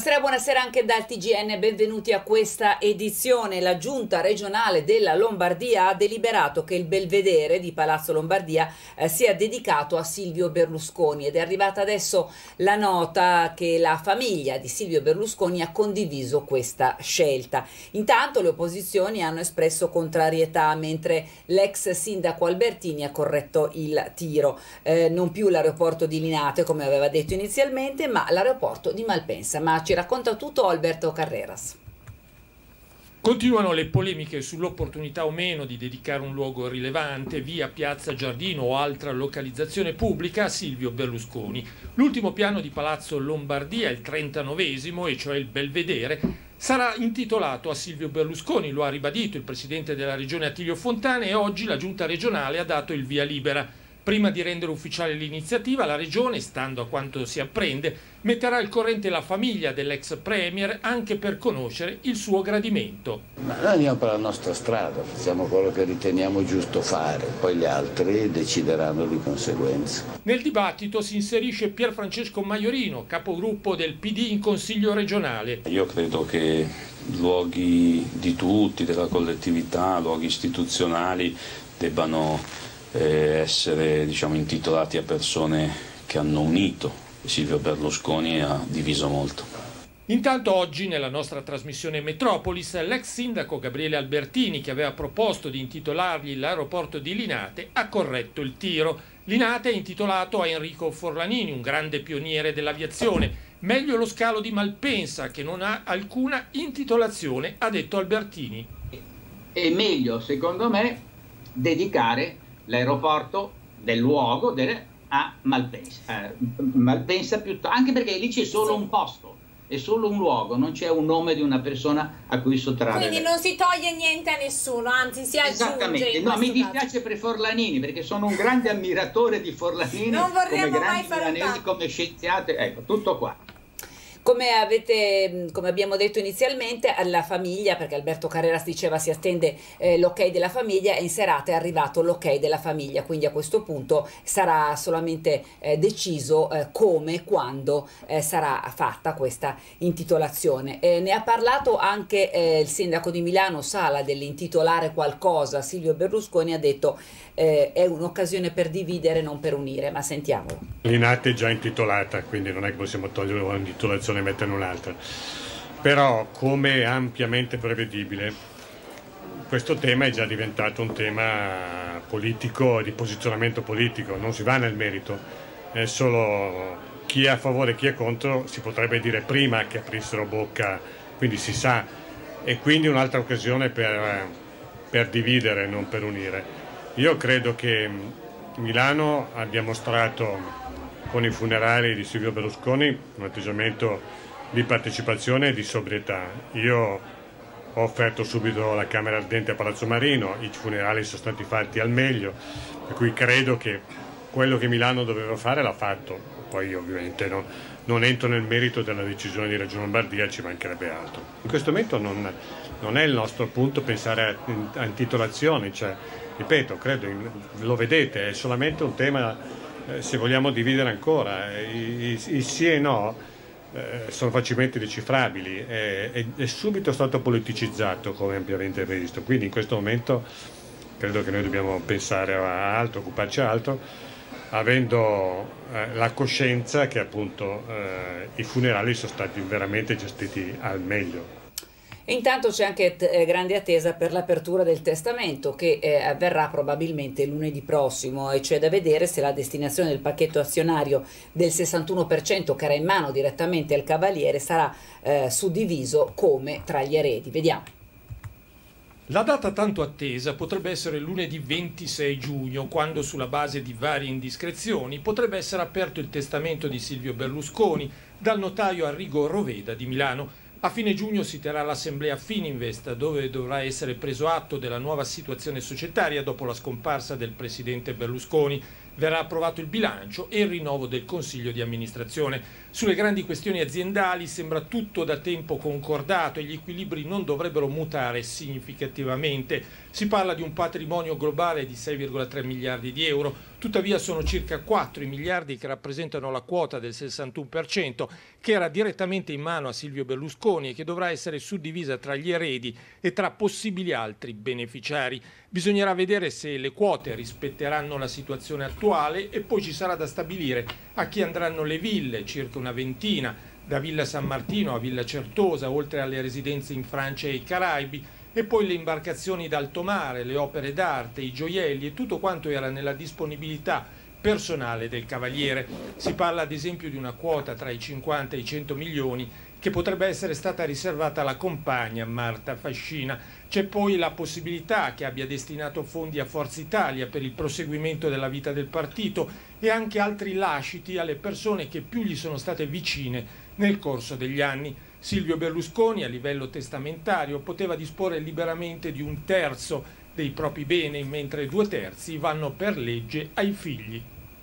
Buonasera anche dal TGN, benvenuti a questa edizione. La Giunta regionale della Lombardia ha deliberato che il belvedere di Palazzo Lombardia sia dedicato a Silvio Berlusconi ed è arrivata adesso la nota che la famiglia di Silvio Berlusconi ha condiviso questa scelta. Intanto le opposizioni hanno espresso contrarietà, mentre l'ex sindaco Albertini ha corretto il tiro. Non più l'aeroporto di Linate come aveva detto inizialmente, ma l'aeroporto di Malpensa. Ma ci racconta tutto Alberto Carreras. Continuano le polemiche sull'opportunità o meno di dedicare un luogo rilevante, via Piazza Giardino o altra localizzazione pubblica, a Silvio Berlusconi. L'ultimo piano di Palazzo Lombardia, il 39esimo, e cioè il Belvedere, sarà intitolato a Silvio Berlusconi, lo ha ribadito il presidente della regione Attilio Fontana, e oggi la giunta regionale ha dato il via libera. Prima di rendere ufficiale l'iniziativa, la Regione, stando a quanto si apprende, metterà al corrente la famiglia dell'ex Premier anche per conoscere il suo gradimento. Ma noi andiamo per la nostra strada, facciamo quello che riteniamo giusto fare, poi gli altri decideranno di conseguenza. Nel dibattito si inserisce Pierfrancesco Maiorino, capogruppo del PD in Consiglio regionale. Io credo che luoghi di tutti, della collettività, luoghi istituzionali debbano essere intitolati a persone che hanno unito. Silvio Berlusconi ha diviso molto. Intanto oggi nella nostra trasmissione Metropolis l'ex sindaco Gabriele Albertini, che aveva proposto di intitolargli l'aeroporto di Linate, ha corretto il tiro. Linate è intitolato a Enrico Forlanini, un grande pioniere dell'aviazione. Meglio lo scalo di Malpensa, che non ha alcuna intitolazione, ha detto Albertini. È meglio, secondo me, dedicare l'aeroporto del luogo a Malpensa, Malpensa piuttosto, anche perché lì c'è solo un posto, è solo un luogo, non c'è un nome di una persona a cui sottrarre. Quindi non si toglie niente a nessuno, anzi si aggiunge. Esattamente, no, mi dispiace per Forlanini perché sono un grande ammiratore di Forlanini, non vorremmo mai fare milanesi, come scienziati, ecco, tutto qua. Come abbiamo detto inizialmente, alla famiglia, perché Alberto Carreras diceva si attende l'ok della famiglia, e in serata è arrivato l'ok della famiglia, quindi a questo punto sarà solamente deciso come e quando sarà fatta questa intitolazione. Ne ha parlato anche il sindaco di Milano Sala dell'intitolare qualcosa a Silvio Berlusconi, ha detto è un'occasione per dividere, non per unire, ma sentiamolo. Linate è già intitolata, quindi non è che possiamo togliere una intitolazione e metterne un'altra, però come ampiamente prevedibile questo tema è già diventato un tema politico, di posizionamento politico, non si va nel merito, è solo chi è a favore e chi è contro, si potrebbe dire prima che aprissero bocca, quindi si sa, e quindi un'altra occasione per dividere, non per unire. Io credo che Milano abbia mostrato con i funerali di Silvio Berlusconi un atteggiamento di partecipazione e di sobrietà. Io ho offerto subito la camera ardente a Palazzo Marino, i funerali sono stati fatti al meglio, per cui credo che quello che Milano doveva fare l'ha fatto. Poi ovviamente non entro nel merito della decisione di Regione Lombardia, ci mancherebbe altro. In questo momento non è il nostro punto pensare a intitolazioni, cioè, ripeto, credo, lo vedete, è solamente un tema. Se vogliamo dividere ancora, i sì e no sono facilmente decifrabili, è subito stato politicizzato come ampiamente previsto, quindi in questo momento credo che noi dobbiamo pensare a altro, occuparci a altro, avendo la coscienza che appunto i funerali sono stati veramente gestiti al meglio. E intanto c'è anche grande attesa per l'apertura del testamento che avverrà probabilmente lunedì prossimo, e c'è da vedere se la destinazione del pacchetto azionario del 61% che era in mano direttamente al Cavaliere sarà suddiviso come tra gli eredi. Vediamo. La data tanto attesa potrebbe essere lunedì 26 giugno, quando sulla base di varie indiscrezioni potrebbe essere aperto il testamento di Silvio Berlusconi dal notaio Arrigo Roveda di Milano. A fine giugno si terrà l'assemblea Fininvest, dove dovrà essere preso atto della nuova situazione societaria dopo la scomparsa del presidente Berlusconi. Verrà approvato il bilancio e il rinnovo del Consiglio di amministrazione. Sulle grandi questioni aziendali sembra tutto da tempo concordato e gli equilibri non dovrebbero mutare significativamente. Si parla di un patrimonio globale di 6,3 miliardi di euro, tuttavia sono circa 4 i miliardi che rappresentano la quota del 61%, che era direttamente in mano a Silvio Berlusconi e che dovrà essere suddivisa tra gli eredi e tra possibili altri beneficiari. Bisognerà vedere se le quote rispetteranno la situazione attuale e poi ci sarà da stabilire a chi andranno le ville, circa una ventina, da Villa San Martino a Villa Certosa, oltre alle residenze in Francia e ai Caraibi, e poi le imbarcazioni d'alto mare, le opere d'arte, i gioielli e tutto quanto era nella disponibilità personale del Cavaliere. Si parla ad esempio di una quota tra i 50 e i 100 milioni che potrebbe essere stata riservata alla compagna Marta Fascina. C'è poi la possibilità che abbia destinato fondi a Forza Italia per il proseguimento della vita del partito e anche altri lasciti alle persone che più gli sono state vicine nel corso degli anni. Silvio Berlusconi, a livello testamentario, poteva disporre liberamente di 1/3 dei propri beni, mentre 2/3 vanno per legge ai figli.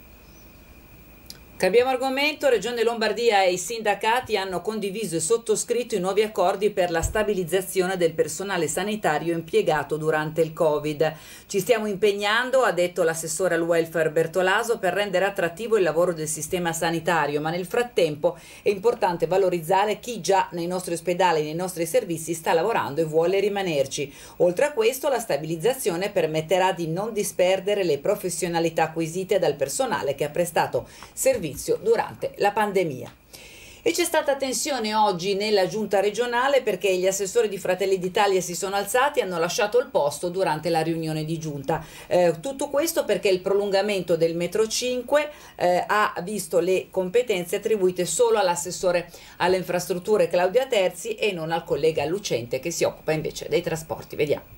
Cambiamo argomento. Regione Lombardia e i sindacati hanno condiviso e sottoscritto i nuovi accordi per la stabilizzazione del personale sanitario impiegato durante il Covid. Ci stiamo impegnando, ha detto l'assessore al welfare Bertolaso, per rendere attrattivo il lavoro del sistema sanitario, ma nel frattempo è importante valorizzare chi già nei nostri ospedali e nei nostri servizi sta lavorando e vuole rimanerci. Oltre a questo, la stabilizzazione permetterà di non disperdere le professionalità acquisite dal personale che ha prestato servizio durante la pandemia. E c'è stata tensione oggi nella giunta regionale perché gli assessori di Fratelli d'Italia si sono alzati e hanno lasciato il posto durante la riunione di giunta. Tutto questo perché il prolungamento del metro 5 ha visto le competenze attribuite solo all'assessore alle infrastrutture Claudia Terzi e non al collega Lucente che si occupa invece dei trasporti. Vediamo.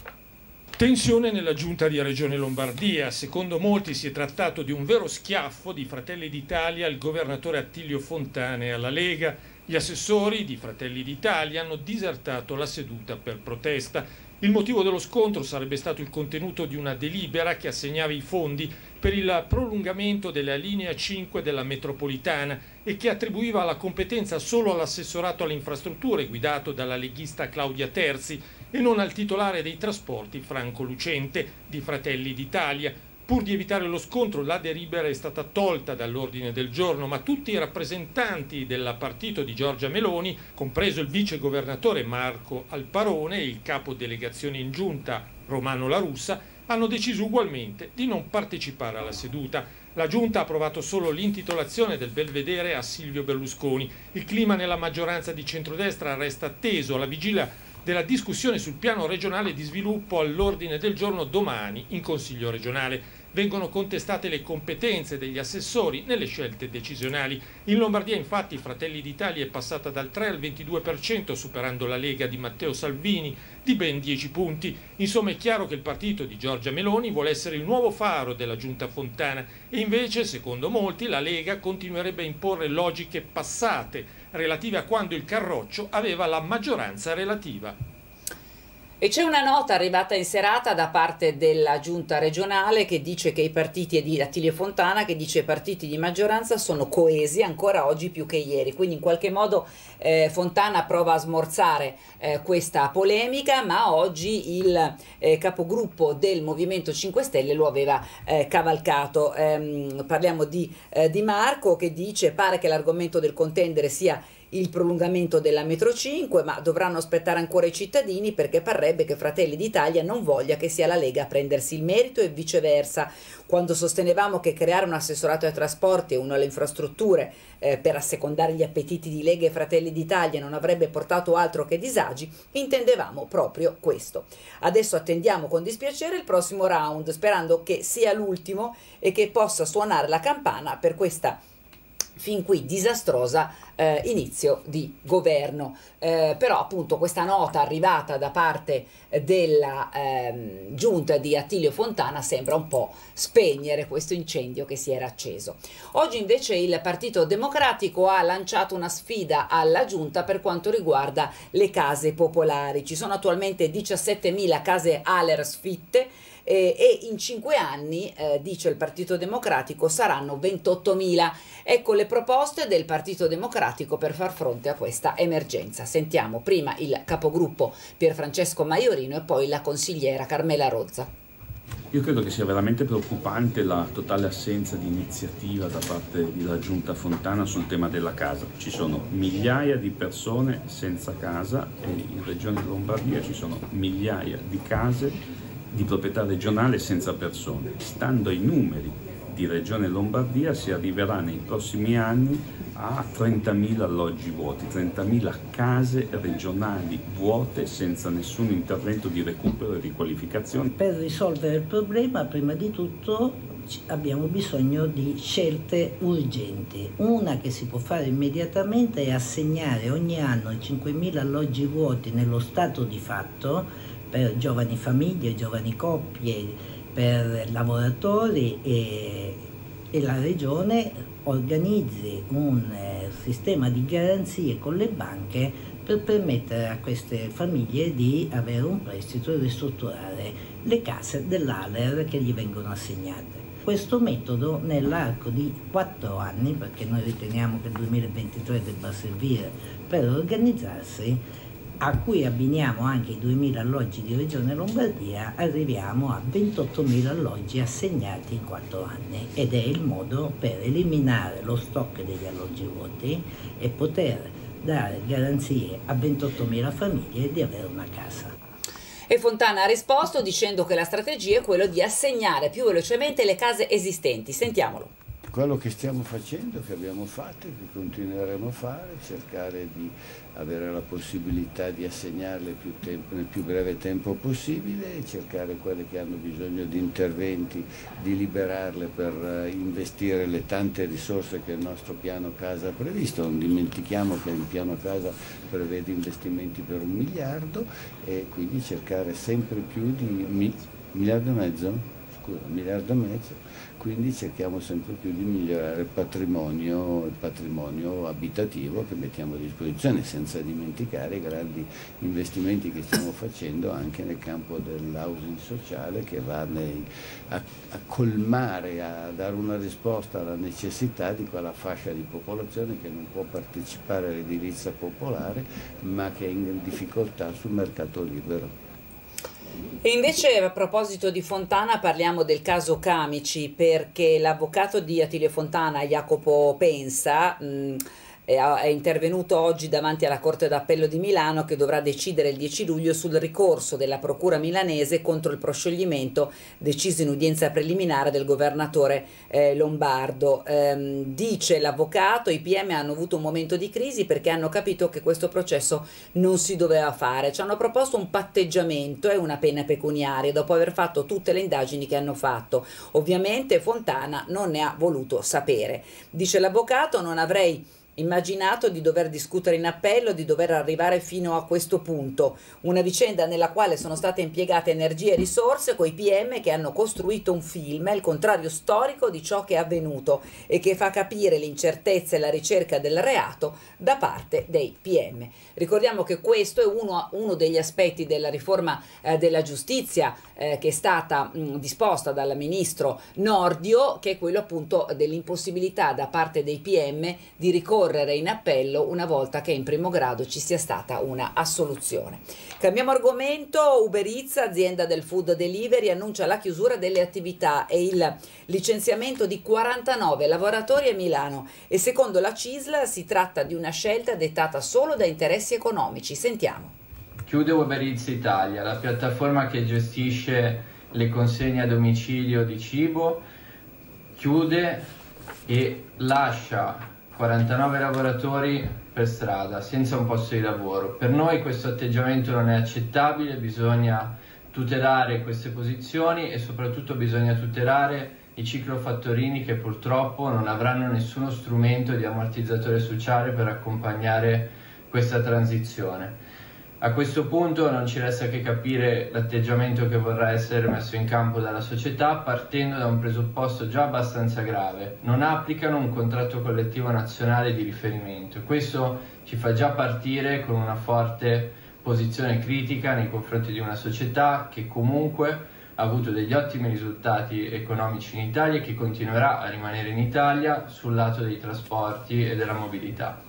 Tensione nella giunta di Regione Lombardia. Secondo molti si è trattato di un vero schiaffo di Fratelli d'Italia al governatore Attilio Fontana e alla Lega. Gli assessori di Fratelli d'Italia hanno disertato la seduta per protesta. Il motivo dello scontro sarebbe stato il contenuto di una delibera che assegnava i fondi per il prolungamento della linea 5 della metropolitana e che attribuiva la competenza solo all'assessorato alle infrastrutture guidato dalla leghista Claudia Terzi e non al titolare dei trasporti Franco Lucente di Fratelli d'Italia. Pur di evitare lo scontro, la delibera è stata tolta dall'ordine del giorno, ma tutti i rappresentanti del partito di Giorgia Meloni, compreso il vice governatore Marco Alparone e il capo delegazione in giunta Romano La Russa, hanno deciso ugualmente di non partecipare alla seduta. La giunta ha approvato solo l'intitolazione del Belvedere a Silvio Berlusconi. Il clima nella maggioranza di centrodestra resta teso alla vigilia della discussione sul piano regionale di sviluppo all'ordine del giorno domani in Consiglio regionale. Vengono contestate le competenze degli assessori nelle scelte decisionali. In Lombardia, infatti, Fratelli d'Italia è passata dal 3 al 22%, superando la Lega di Matteo Salvini di ben 10 punti. Insomma, è chiaro che il partito di Giorgia Meloni vuole essere il nuovo faro della giunta Fontana e invece, secondo molti, la Lega continuerebbe a imporre logiche passate relative a quando il Carroccio aveva la maggioranza relativa. E c'è una nota arrivata in serata da parte della giunta regionale che dice che i partiti, e di Attilio Fontana, che dice che i partiti di maggioranza sono coesi ancora oggi più che ieri. Quindi in qualche modo Fontana prova a smorzare questa polemica, ma oggi il capogruppo del Movimento 5 Stelle lo aveva cavalcato. Parliamo di Marco, che dice: pare che l'argomento del contendere sia il prolungamento della metro 5, ma dovranno aspettare ancora i cittadini, perché parrebbe che Fratelli d'Italia non voglia che sia la Lega a prendersi il merito e viceversa. Quando sostenevamo che creare un assessorato ai trasporti e uno alle infrastrutture per assecondare gli appetiti di Lega e Fratelli d'Italia non avrebbe portato altro che disagi, intendevamo proprio questo. Adesso attendiamo con dispiacere il prossimo round, sperando che sia l'ultimo e che possa suonare la campana per questa fin qui disastrosa inizio di governo. Però appunto questa nota arrivata da parte della giunta di Attilio Fontana sembra un po' spegnere questo incendio che si era acceso. Oggi invece il Partito Democratico ha lanciato una sfida alla giunta per quanto riguarda le case popolari. Ci sono attualmente 17.000 case ALER sfitte e in 5 anni, dice il Partito Democratico, saranno 28.000. Ecco le proposte del Partito Democratico per far fronte a questa emergenza. Sentiamo prima il capogruppo Pierfrancesco Maiorino e poi la consigliera Carmela Rozza. Io credo che sia veramente preoccupante la totale assenza di iniziativa da parte della Giunta Fontana sul tema della casa. Ci sono migliaia di persone senza casa e in Regione Lombardia ci sono migliaia di case di proprietà regionale senza persone. Stando ai numeri di Regione Lombardia si arriverà nei prossimi anni a 30.000 alloggi vuoti, 30.000 case regionali vuote senza nessun intervento di recupero e di qualificazione. Per risolvere il problema, prima di tutto, abbiamo bisogno di scelte urgenti. Una che si può fare immediatamente è assegnare ogni anno 5.000 alloggi vuoti nello stato di fatto per giovani famiglie, giovani coppie, per lavoratori e la Regione organizzi un sistema di garanzie con le banche per permettere a queste famiglie di avere un prestito e ristrutturare le case dell'ALER che gli vengono assegnate. Questo metodo nell'arco di 4 anni, perché noi riteniamo che il 2023 debba servire per organizzarsi, a cui abbiniamo anche i 2.000 alloggi di Regione Lombardia, arriviamo a 28.000 alloggi assegnati in 4 anni ed è il modo per eliminare lo stock degli alloggi vuoti e poter dare garanzie a 28.000 famiglie di avere una casa. E Fontana ha risposto dicendo che la strategia è quella di assegnare più velocemente le case esistenti. Sentiamolo. Quello che stiamo facendo, che abbiamo fatto e che continueremo a fare, cercare di avere la possibilità di assegnarle nel più breve tempo possibile, cercare quelle che hanno bisogno di interventi, di liberarle per investire le tante risorse che il nostro piano casa ha previsto. Non dimentichiamo che il piano casa prevede investimenti per 1 miliardo e quindi cercare sempre più di $1,5 miliardi. $1,5 miliardi, quindi cerchiamo sempre più di migliorare il patrimonio abitativo che mettiamo a disposizione, senza dimenticare i grandi investimenti che stiamo facendo anche nel campo dell'housing sociale, che va a colmare, a dare una risposta alla necessità di quella fascia di popolazione che non può partecipare all'edilizia popolare ma che è in difficoltà sul mercato libero. E invece a proposito di Fontana parliamo del caso Camici, perché l'avvocato di Attilio Fontana, Jacopo Pensa, è intervenuto oggi davanti alla Corte d'Appello di Milano, che dovrà decidere il 10 luglio sul ricorso della Procura milanese contro il proscioglimento deciso in udienza preliminare del governatore Lombardo. Dice l'avvocato, i PM hanno avuto un momento di crisi perché hanno capito che questo processo non si doveva fare. Ci hanno proposto un patteggiamento e una pena pecuniaria dopo aver fatto tutte le indagini che hanno fatto. Ovviamente Fontana non ne ha voluto sapere. Dice l'avvocato, non avrei immaginato di dover discutere in appello, di dover arrivare fino a questo punto, una vicenda nella quale sono state impiegate energie e risorse coi PM che hanno costruito un film, il contrario storico di ciò che è avvenuto e che fa capire l'incertezza e la ricerca del reato da parte dei PM. Ricordiamo che questo è uno degli aspetti della riforma della giustizia che è stata disposta dal ministro Nordio, che è quello appunto dell'impossibilità da parte dei PM di ricorrere in appello una volta che in primo grado ci sia stata una assoluzione. Cambiamo argomento. Uber Eats, azienda del food delivery, annuncia la chiusura delle attività e il licenziamento di 49 lavoratori a Milano e secondo la CISL si tratta di una scelta dettata solo da interessi economici. Sentiamo. Chiude Uber Eats Italia, la piattaforma che gestisce le consegne a domicilio di cibo, chiude e lascia 49 lavoratori per strada, senza un posto di lavoro. Per noi questo atteggiamento non è accettabile, bisogna tutelare queste posizioni e soprattutto bisogna tutelare i ciclofattorini che purtroppo non avranno nessuno strumento di ammortizzatore sociale per accompagnare questa transizione. A questo punto non ci resta che capire l'atteggiamento che vorrà essere messo in campo dalla società, partendo da un presupposto già abbastanza grave: non applicano un contratto collettivo nazionale di riferimento. Questo ci fa già partire con una forte posizione critica nei confronti di una società che comunque ha avuto degli ottimi risultati economici in Italia e che continuerà a rimanere in Italia sul lato dei trasporti e della mobilità.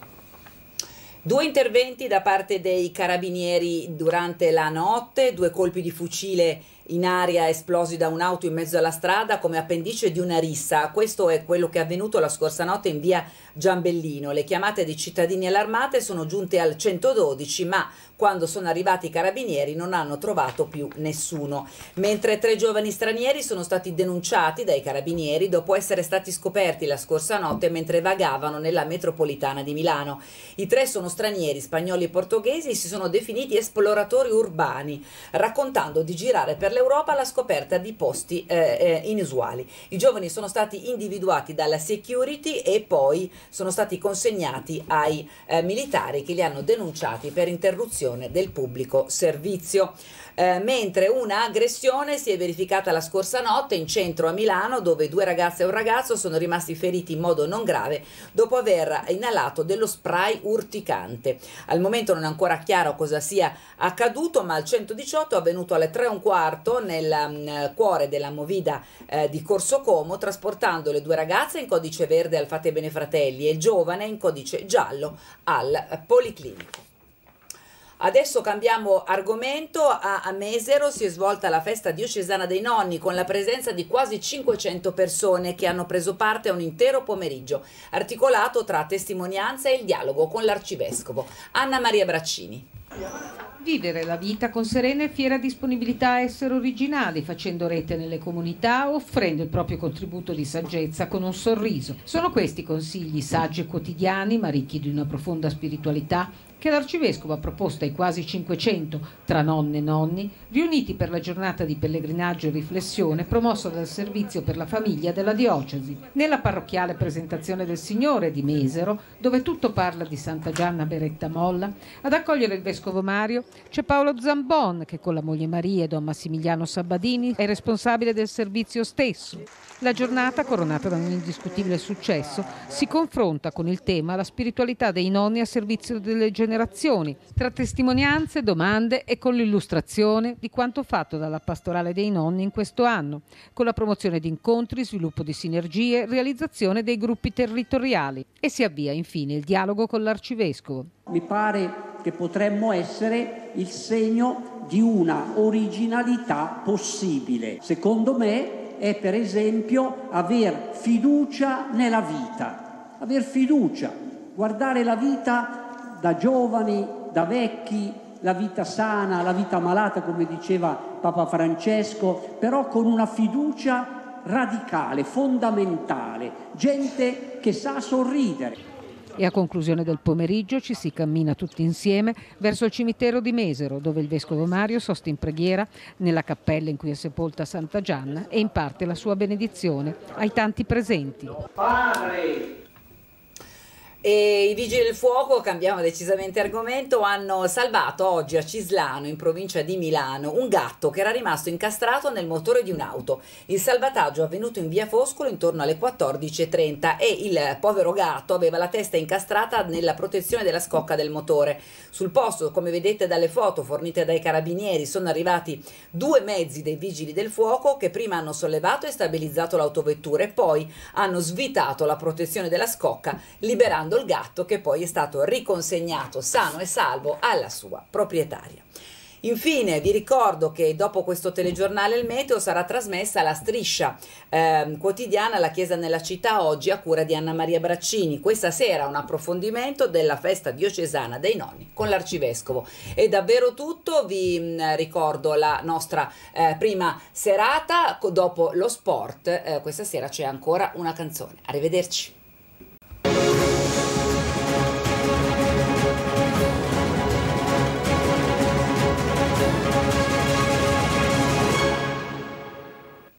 2 interventi da parte dei carabinieri durante la notte, 2 colpi di fucile in aria esplosi da un'auto in mezzo alla strada come appendice di una rissa. Questo è quello che è avvenuto la scorsa notte in via Giambellino. Le chiamate di cittadini allarmate sono giunte al 112, ma quando sono arrivati i carabinieri non hanno trovato più nessuno. Mentre 3 giovani stranieri sono stati denunciati dai carabinieri dopo essere stati scoperti la scorsa notte mentre vagavano nella metropolitana di Milano. I 3 sono stranieri, spagnoli e portoghesi, e si sono definiti esploratori urbani, raccontando di girare per l'Europa alla scoperta di posti inusuali. I giovani sono stati individuati dalla security e poi sono stati consegnati ai militari che li hanno denunciati per interruzione del pubblico servizio. Mentre una aggressione si è verificata la scorsa notte in centro a Milano, dove 2 ragazze e un ragazzo sono rimasti feriti in modo non grave dopo aver inalato dello spray urticante. Al momento non è ancora chiaro cosa sia accaduto, ma il 118 è avvenuto alle 3:15 nel cuore della movida di Corso Como, trasportando le 2 ragazze in codice verde al Fate Bene Fratelli e il giovane in codice giallo al Policlinico. Adesso cambiamo argomento. A Mesero si è svolta la festa diocesana dei nonni con la presenza di quasi 500 persone che hanno preso parte a un intero pomeriggio articolato tra testimonianza e il dialogo con l'arcivescovo. Anna Maria Braccini. Vivere la vita con serena e fiera disponibilità a essere originali, facendo rete nelle comunità, offrendo il proprio contributo di saggezza con un sorriso. Sono questi consigli saggi e quotidiani, ma ricchi di una profonda spiritualità, che l'arcivescovo ha proposto ai quasi 500, tra nonne e nonni, riuniti per la giornata di pellegrinaggio e riflessione promossa dal Servizio per la Famiglia della Diocesi. Nella parrocchiale Presentazione del Signore di Mesero, dove tutto parla di Santa Gianna Beretta Molla, ad accogliere il vescovo Mario c'è Paolo Zambon, che con la moglie Maria e don Massimiliano Sabbadini è responsabile del servizio stesso. La giornata, coronata da un indiscutibile successo, si confronta con il tema la spiritualità dei nonni a servizio delle generazioni, tra testimonianze, domande e con l'illustrazione di quanto fatto dalla pastorale dei nonni in questo anno, con la promozione di incontri, sviluppo di sinergie, realizzazione dei gruppi territoriali. E si avvia infine il dialogo con l'arcivescovo. Mi pare che potremmo essere il segno di una originalità possibile. Secondo me è per esempio aver fiducia nella vita, aver fiducia, guardare la vita da giovani, da vecchi, la vita sana, la vita malata, come diceva Papa Francesco, però con una fiducia radicale, fondamentale, gente che sa sorridere. E a conclusione del pomeriggio ci si cammina tutti insieme verso il cimitero di Mesero, dove il vescovo Mario sosta in preghiera nella cappella in cui è sepolta Santa Gianna e imparte la sua benedizione ai tanti presenti. Padre! E i vigili del fuoco, cambiamo decisamente argomento, hanno salvato oggi a Cislano, in provincia di Milano, un gatto che era rimasto incastrato nel motore di un'auto. Il salvataggio è avvenuto in via Foscolo intorno alle 14:30 e il povero gatto aveva la testa incastrata nella protezione della scocca del motore. Sul posto, come vedete dalle foto fornite dai carabinieri, sono arrivati 2 mezzi dei vigili del fuoco che prima hanno sollevato e stabilizzato l'autovettura e poi hanno svitato la protezione della scocca, liberando il gatto, che poi è stato riconsegnato sano e salvo alla sua proprietaria. Infine vi ricordo che dopo questo telegiornale Il Meteo sarà trasmessa la striscia quotidiana La Chiesa nella città oggi a cura di Anna Maria Braccini. Questa sera un approfondimento della festa diocesana dei nonni con l'arcivescovo. È davvero tutto, vi ricordo la nostra prima serata, dopo lo sport questa sera c'è ancora una canzone. Arrivederci.